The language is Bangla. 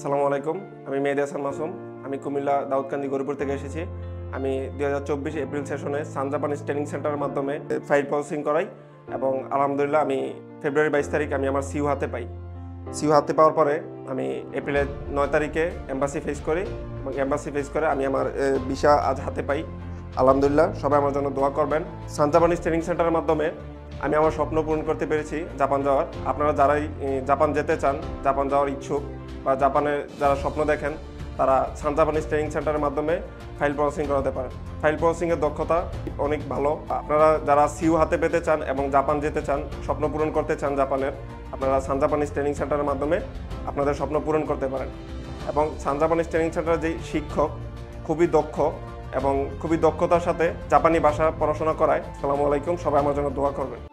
আসসালামু আলাইকুম। আমি মেহেদী হাসান মাসুম। আমি কুমিল্লা দাউদকান্দি গরিপুর থেকে এসেছি। আমি ২০২৪ এপ্রিল সেশনে সান জাপানিজ ট্রেনিং সেন্টারের মাধ্যমে ফাইল প্রসেসিং করাই এবং আলহামদুলিল্লাহ আমি ফেব্রুয়ারি ২২ তারিখ আমি আমার সিইউ হাতে পাই। সিইউ হাতে পাওয়ার পরে আমি এপ্রিলের ৯ তারিখে এম্বাসি ফেস করি এবং এম্বাসি ফেস করে আমি আমার ভিসা আজ হাতে পাই। আলহামদুলিল্লাহ, সবাই আমার জন্য দোয়া করবেন। সান জাপানিজ ট্রেনিং সেন্টারের মাধ্যমে আমি আমার স্বপ্ন পূরণ করতে পেরেছি জাপান যাওয়ার। আপনারা যারাই জাপান যেতে চান, জাপান যাওয়ার ইচ্ছুক বা জাপানের যারা স্বপ্ন দেখেন, তারা সান জাপানিজ ট্রেনিং সেন্টারের মাধ্যমে ফাইল প্রসেসিং করাতে পারেন। ফাইল প্রসেসিংয়ের দক্ষতা অনেক ভালো। আপনারা যারা সিইউ হাতে পেতে চান এবং জাপান যেতে চান, স্বপ্ন পূরণ করতে চান জাপানের, আপনারা সান জাপানিজ ট্রেনিং সেন্টারের মাধ্যমে আপনাদের স্বপ্ন পূরণ করতে পারেন। এবং সান জাপানিজ ট্রেনিং সেন্টারের যে শিক্ষক খুবই দক্ষ এবং খুবই দক্ষতার সাথে জাপানি ভাষা পড়াশোনা করায়। আসসালামু আলাইকুম, সবাই আমার জন্য দোয়া করবেন।